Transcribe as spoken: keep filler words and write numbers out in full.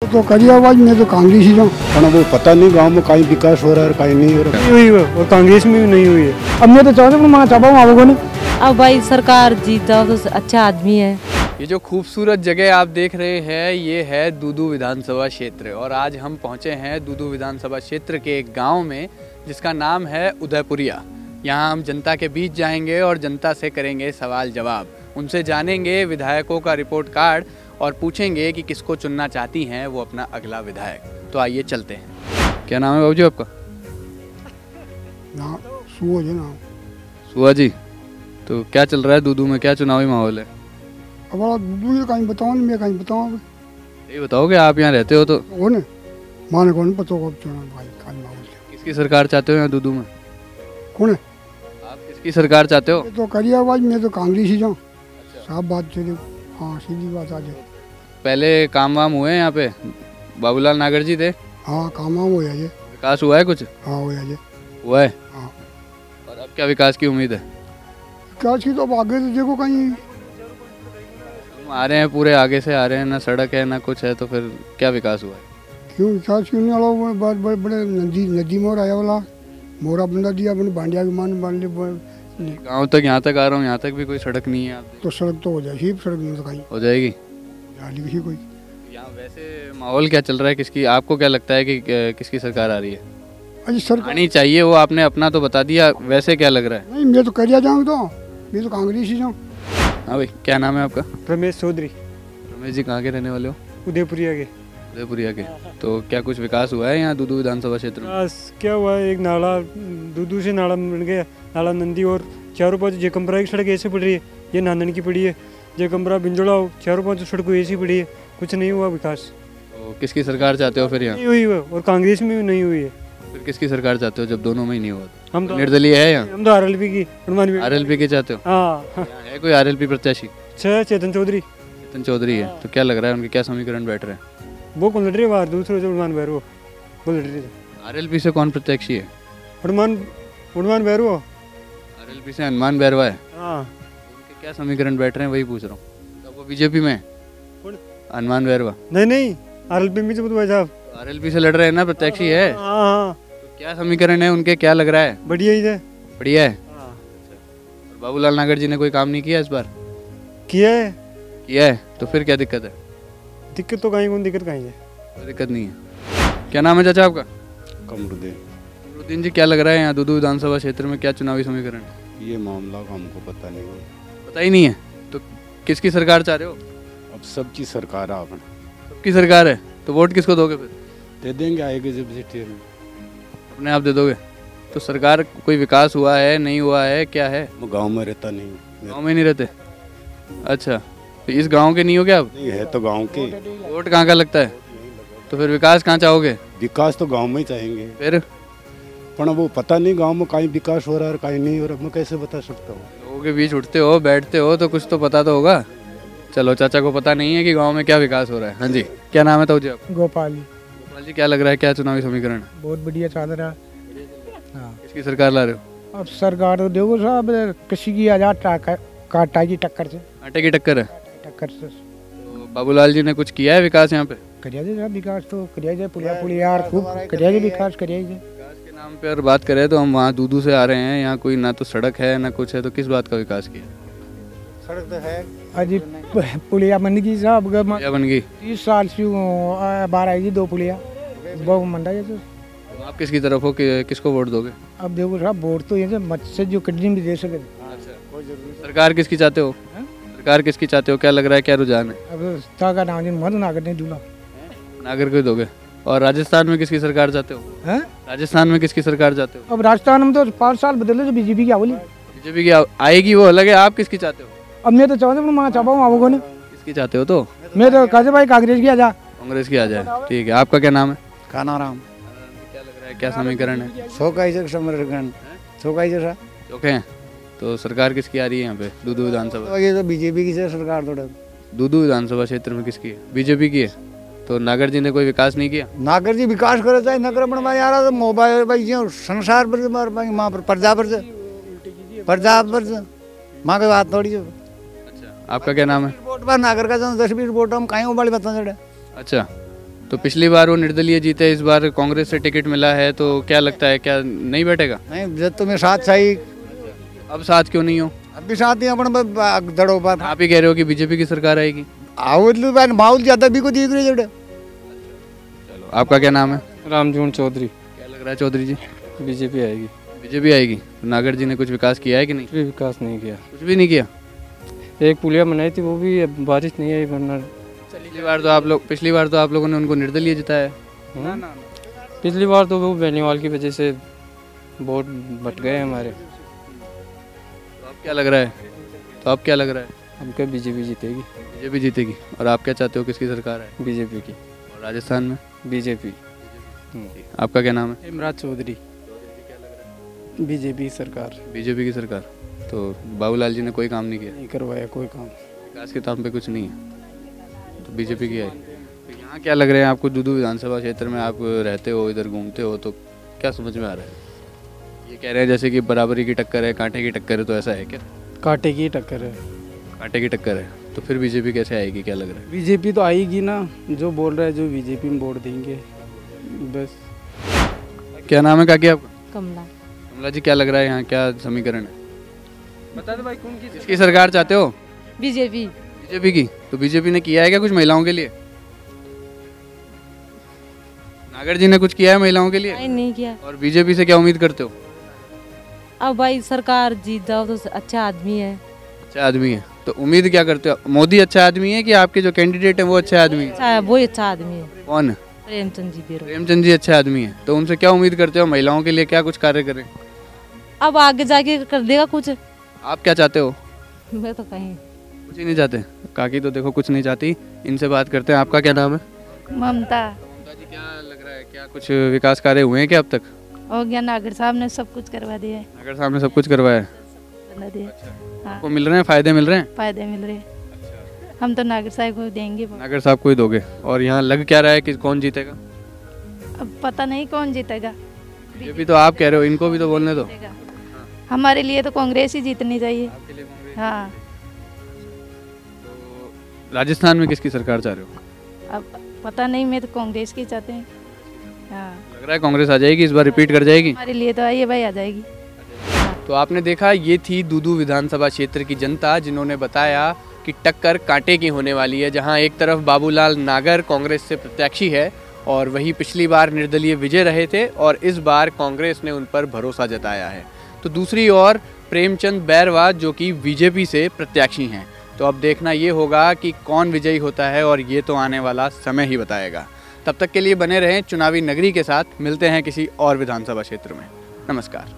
तो करी आवाज में तो कांग्रेस ही जाऊँ, वो पता नहीं गांव में कहीं विकास हो रहा है कहीं नहीं हो रहा नहीं हुई है और कांग्रेस में भी नहीं हुई है। अब मैं तो चाहता हूँ मैं चाहता हूँ आपको नहीं। अब भाई सरकार जीत जाओ तो अच्छा आदमी है। ये जो खूबसूरत जगह आप देख रहे हैं ये है दूदू विधानसभा क्षेत्र और आज हम पहुंचे हैं दूदू विधानसभा क्षेत्र के एक गांव में जिसका नाम है उदयपुरिया। यहाँ हम जनता के बीच जाएंगे और जनता से करेंगे सवाल जवाब, उनसे जानेंगे विधायकों का रिपोर्ट कार्ड और पूछेंगे कि किसको चुनना चाहती हैं वो अपना अगला विधायक। तो आइए चलते हैं। क्या नाम है बाबू जी आपका? नाम सुआ जी नाम। सुआ जी, तो क्या चल रहा है दूदू में, क्या चुनावी माहौल है? अब दूदू कहीं बताओ नहीं, मैं कहीं बताऊँ यही बताओगे, आप यहाँ रहते हो तो वो ने माने कौन पता होगा चुनाव भाई कहीं माहौल। किसकी सरकार चाहते हो यहाँ दूदू में? कौन है? आप किसकी सरकार चाहते हो? तो करी आवाज में तो कांग्रेस ही जाऊँ। साफ बात चली, हाँ सीधी बात आ जाए। पहले काम वाम हुए हैं यहाँ पे? बाबूलाल नागर जी थे। हाँ काम वाम हो जाए, विकास हुआ है कुछ? हाँ हो जाए हुआ है। हाँ और अब क्या विकास की उम्मीद है? विकास की तो अब आगे तो देखो कहीं हम आ रहे हैं पूरे आगे से आ रहे हैं, ना सड़क है ना कुछ है, तो फिर क्या विकास हुआ है? क्यों विकास क्यों नहीं वाला वो बहुत बड़े बड़े नदी नदी मोर आया वाला मोरा बंदा दिया अपने बांडिया के मान बांध ले। गाँव तक यहाँ तक आ रहा हूँ, यहाँ तक भी कोई सड़क नहीं है। आप तो सड़क तो हो जाएगी, सड़क नहीं तो कहीं हो जाएगी लिखी कोई। यहाँ वैसे माहौल क्या चल रहा है, किसकी, आपको क्या लगता है कि किसकी सरकार आ रही है? अजी सरकार आनी चाहिए, वो आपने अपना तो बता दिया, वैसे क्या लग रहा है? नहीं मैं तो करिया जाऊँ, तो मैं तो कांग्रेस ही जाऊँ। हाँ भाई, क्या नाम है आपका? रमेश चौधरी। रमेश जी कहाँ के रहने वाले हो? उदयपुरिया के। उदयपुरिया के। तो क्या कुछ विकास हुआ है यहाँ दूदू विधानसभा क्षेत्र में? विकास क्या हुआ है, एक नाला दूदू से नाला बन गया, नाला नंदी, और चारों पाँच जयकम्बरा की सड़क ऐसे पड़ रही है, ये नांदन की पड़ी है, जयकम्बरा बिंजोड़ा चारों पाँच सड़कों ऐसी पड़ी है, कुछ नहीं हुआ विकास। तो किसकी सरकार चाहते हो फिर यहाँ? नहीं हुई है और कांग्रेस में भी नहीं हुई है। फिर किसकी सरकार चाहते हो जब दोनों में ही नहीं हुआ? हम तो निर्दलीय है यहाँ? हम तो आर एल पी की हनुमान आर एल पी के चाहते हो? हाँ यहाँ है कोई आर एल पी प्रत्याशी? छह चेतन चौधरी। चेतन चौधरी है, तो क्या लग रहा है उनके क्या समीकरण बैठ रहे हैं? वो कौन लड़ रही है बाहर, दूसरे जो हनुमान भैरव वो लड़ रही है। आर एल पी से कौन प्रत्याशी है? Hanuman Hanuman Bhairav. R L P से हनुमान बैरवा है। हाँ उनके क्या समीकरण बैठ रहे हैं वही पूछ रहा हूँ। तो वो बीजेपी में है? हनुमान बैरवा? नहीं नहीं आर एल पी में तो भाई साहब आर एल पी से लड़ रहे हैं ना, प्रत्याशी है। हाँ हाँ तो क्या समीकरण है उनके, क्या लग रहा है? बढ़िया ही है। बढ़िया है। हाँ। और बाबूलाल नागर जी ने कोई काम नहीं किया इस बार? किया है। किया है, तो फिर क्या दिक्कत है? दिक्कत तो कहीं कौन दिक्कत कहीं है, कोई दिक्कत नहीं है। क्या नाम है चाचा आपका? कमरुद्दीन। कमरुद्दीन जी, क्या लग रहा है यहाँ दूदू विधानसभा क्षेत्र में क्या चुनावी समीकरण है? ये मामला हमको पता नहीं है। पता ही नहीं है, तो किसकी सरकार चाह रहे हो? अब सबकी सरकार है, अपन सबकी सरकार है, तो वोट किसको दोगे फिर? दे देंगे आएगी जब सिटी में, अपने आप दे दोगे? तो सरकार कोई विकास हुआ है नहीं हुआ है, क्या है? वो गांव में रहता नहीं। गांव में नहीं रहते? अच्छा, तो इस गांव के नहीं हो क्या आप? नहीं है तो गांव के। वोट कहाँ का लगता है, तो फिर विकास कहाँ चाहोगे? विकास तो गांव में ही चाहेंगे, फिर पर वो पता नहीं गांव में कहीं विकास हो रहा है कहीं नहीं हो रहा, मैं कैसे बता सकता हूँ? लोगों के बीच उठते हो बैठते हो तो कुछ तो पता तो होगा। चलो, चाचा को पता नहीं है कि गांव में क्या विकास हो रहा है। हाँ जी, क्या नाम है ताऊ जी आप? गोपाल गोपाल जी, क्या लग रहा है, क्या चुनावी समीकरण है? बहुत बढ़िया चाल रहा। हाँ किसकी सरकार ला रहे हो? अब सरकार तो देखो साहब किसी की आजाद काटा की टक्कर से, आटे की टक्कर है। टक्कर से तो बाबूलाल जी ने कुछ किया है विकास यहाँ पे? करिया जाए विकास, तो करिया जाए पुलिया पुलिया यार खूब करिया जाए विकास करिया जाए। विकास के नाम पे अगर बात करें तो हम वहाँ दूदू से आ रहे हैं, यहाँ कोई ना तो सड़क है ना कुछ है, तो किस बात का विकास किया? सड़क तो है अजी पुलिया बन गई साहब, क्या बन गई? तीस साल से बारह आई दो पुलिया बहुत मंडा है। तो आप किसकी तरफ हो कि किसको वोट दोगे? अब देखो साहब वोट तो ये मत से जो कहीं भी दे सके। सरकार किसकी चाहते हो? सरकार किसकी चाहते हो, क्या लग रहा है, क्या रुझान है? अब का नाम जी मत नागर नहीं दूल्हा नागर को दोगे। और राजस्थान में किसकी सरकार चाहते हो? है राजस्थान में किसकी सरकार चाहते हो? अब राजस्थान में तो पाँच साल बदले तो बीजेपी की आवली, बीजेपी की आएगी वो अलग है, आप किसकी चाहते हो? अब मैं तो चाहता हूँ मैं चाहता हूँ आपको नहीं, किसकी चाहते हो? तो मैं तो कहते भाई कांग्रेस की आ जा, कांग्रेस की आ जाए। ठीक है, आपका क्या नाम है? कानाराम। क्या लग रहा है, क्या समीकरण है? चौके हैं, तो सरकार किसकी आ रही है यहाँ पे दूदू विधानसभा? ये तो बीजेपी की सरकार थोड़ा। दूदू विधानसभा क्षेत्र में किसकी है? बीजेपी की है। तो नागर जी ने कोई विकास नहीं किया? नागर जी विकास करे चाहे न करे, पण यार तो मोबाइल भाई जो संसार पर वहाँ पर प्रजा पर प्रजा पर माँ की बात थोड़ी। अच्छा, आपका क्या नाम है? वोट पर नागर का दस बीस वोट हम कहीं वाली बता चढ़े। अच्छा, तो पिछली बार वो निर्दलीय जीते, इस बार कांग्रेस से टिकट मिला है, तो क्या लगता है क्या नहीं बैठेगा? नहीं जब तुम्हें साथ सही अब साथ क्यों नहीं हो? अब भी साथ ही अपन दड़ो बात आप ही कह रहे हो कि बीजेपी की सरकार आएगी। आओ माहौल ज्यादा भी को देख रहे जड़े। चलो, आपका क्या नाम है? रामजून चौधरी। क्या लग रहा है चौधरी जी? बीजेपी आएगी। बीजेपी आएगी। तो नागर जी ने कुछ विकास किया है कि नहीं? कुछ भी विकास नहीं किया। कुछ भी नहीं किया। एक पुलिया बनाई थी, वो भी अब बारिश नहीं आई, वरना पिछली बार तो आप लोग पिछली बार तो आप लोगों ने उनको निर्दलीय जिताया। पिछली बार तो वो बेनीवाल की वजह से वोट बट गए हमारे। तो अब क्या लग रहा है तो अब क्या लग रहा है हम क्या बीजेपी जीतेगी। बीजेपी जीतेगी। और आप क्या चाहते हो, किसकी सरकार है? बीजेपी की। और राजस्थान में? बीजेपी। आपका क्या नाम है? इमराज चौधरी। बीजेपी सरकार। बीजेपी की सरकार। तो बाबूलाल जी ने कोई काम नहीं किया? नहीं करवाया कोई काम। विकास के नाम पे कुछ नहीं है, तो बीजेपी की है। तो यहाँ क्या लग रहे हैं आपको? दूदू विधानसभा क्षेत्र में आप रहते हो, इधर घूमते हो, तो क्या समझ में आ रहा है? ये कह रहे हैं जैसे कि बराबरी की टक्कर है, कांटे की टक्कर है, तो ऐसा है क्या? कांटे की टक्कर है। कांटे की टक्कर है, तो फिर बीजेपी कैसे आएगी, क्या लग रहा है? बीजेपी तो आएगी ना, जो बोल रहा है जो बीजेपी में वोट देंगे बस। क्या नाम है काकी आपका? कमला। कमला जी, क्या लग रहा है यहाँ क्या समीकरण है? बता दो भाई, कौन की किसकी सरकार चाहते हो? बीजेपी। बीजेपी की। तो बीजेपी ने किया है क्या कुछ महिलाओं के लिए? नागर जी ने कुछ किया है महिलाओं के लिए? नहीं, नहीं किया। और बीजेपी से क्या उम्मीद करते हो? अब भाई सरकार जीत जाओ तो अच्छा आदमी है। अच्छा आदमी है, तो उम्मीद क्या करते हो? मोदी अच्छा आदमी है कि आपके जो कैंडिडेट है वो अच्छा आदमी है? अच्छा है, वो अच्छा आदमी है। कौन है? प्रेमचंद जी बेरो। प्रेमचंद जी अच्छा आदमी है, तो उनसे क्या उम्मीद करते हो? महिलाओं के लिए क्या कुछ कार्य करें? अब आगे जाके कर देगा कुछ। आप क्या चाहते हो? मैं तो कहीं कुछ ही नहीं चाहते। काकी तो देखो कुछ नहीं चाहती। इनसे बात करते हैं। आपका क्या नाम है? ममता। ममता जी, क्या लग रहा है, क्या कुछ विकास कार्य हुए हैं क्या अब तक? हो गया, नागर साहब ने सब कुछ करवा दिया है। नागर साहब ने सब कुछ करवाया है। बना दिया। हाँ, आपको मिल रहे हैं, फायदे मिल रहे हैं? फायदे मिल रहे हैं। हम तो नागर साहब को देंगे वोट। नागर साहब को ही दोगे। और यहाँ लग क्या रहा है कि कौन जीतेगा? अब पता नहीं कौन जीतेगा। बीजेपी तो आप कह रहे हो, इनको भी तो बोलने दो। जीतेगा। हमारे लिए तो कांग्रेस ही जीतनी चाहिए। आपके लिए कांग्रेस। हाँ, तो राजस्थान में किसकी सरकार चाह रहे हो? अब पता नहीं, मैं तो कांग्रेस की चाहते हैं। हाँ, लग रहा है कांग्रेस आ जाएगी, इस बार रिपीट कर जाएगी। हमारे लिए तो आइए भाई, आ जाएगी। तो आपने देखा, ये थी दूदू विधानसभा क्षेत्र की जनता, जिन्होंने बताया कि टक्कर कांटे की होने वाली है। जहां एक तरफ बाबूलाल नागर कांग्रेस से प्रत्याशी है, और वही पिछली बार निर्दलीय विजय रहे थे, और इस बार कांग्रेस ने उन पर भरोसा जताया है। तो दूसरी ओर प्रेमचंद बैरवा जो कि बीजेपी से प्रत्याशी हैं। तो अब देखना ये होगा कि कौन विजयी होता है, और ये तो आने वाला समय ही बताएगा। तब तक के लिए बने रहें चुनावी नगरी के साथ। मिलते हैं किसी और विधानसभा क्षेत्र में। नमस्कार।